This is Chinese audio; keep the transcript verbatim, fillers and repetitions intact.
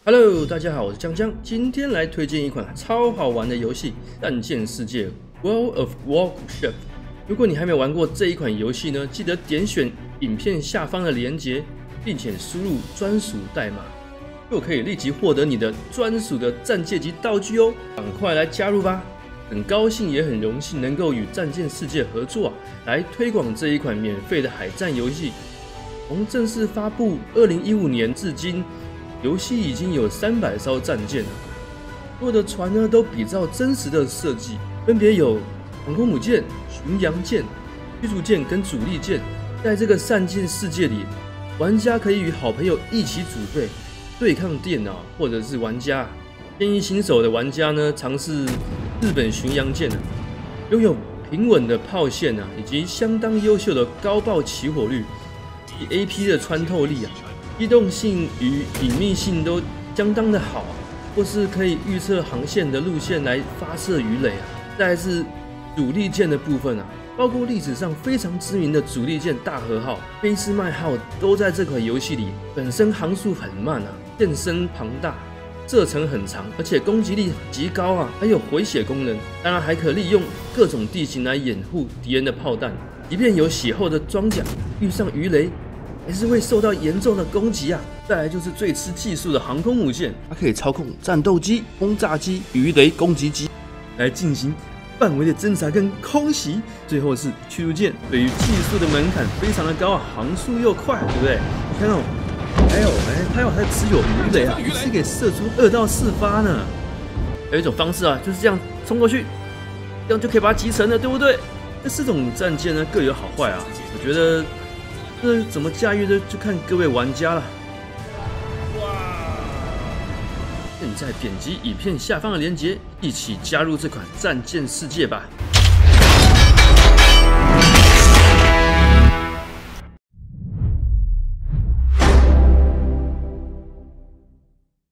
Hello， 大家好，我是江江，今天来推荐一款超好玩的游戏《战舰世界》（World of Warcraft）。如果你还没有玩过这一款游戏呢，记得点选影片下方的连结，并且输入专属代码，就可以立即获得你的专属的战舰级道具哦！赶快来加入吧！很高兴也很荣幸能够与战舰世界合作、啊，来推广这一款免费的海战游戏。从正式发布二零一五年至今，游戏已经有三百艘战舰了，所有的船呢都比照真实的设计，分别有航空母舰、巡洋舰、驱逐舰跟主力舰。在这个战舰世界里，玩家可以与好朋友一起组队对抗电脑或者是玩家。建议新手的玩家呢尝试日本巡洋舰啊，拥有平稳的炮线啊，以及相当优秀的高爆起火率以 A P 的穿透力啊。机动性与隐秘性都相当的好，或是可以预测航线的路线来发射鱼雷啊。再来是主力舰的部分啊，包括历史上非常知名的主力舰大和号、俾斯麦号都在这款游戏里。本身航速很慢啊，舰身庞大，射程很长，而且攻击力极高啊，还有回血功能。当然还可利用各种地形来掩护敌人的炮弹，即便有血厚的装甲，遇上鱼雷还是会受到严重的攻击啊！再来就是最吃技术的航空母舰，它可以操控战斗机、轰炸机、鱼雷攻击机来进行范围的侦察跟空袭。最后是驱逐舰，对于技术的门槛非常的高啊，航速又快，对不对？你看哦，还有哎，它有还持有鱼雷啊，一次可以射出二到四发呢。还有一种方式啊，就是这样冲过去，这样就可以把它击沉了，对不对？这四种战舰呢各有好坏啊，我觉得。这怎么驾驭的，就看各位玩家了。哇！现在点击影片下方的链接，一起加入这款战舰世界吧。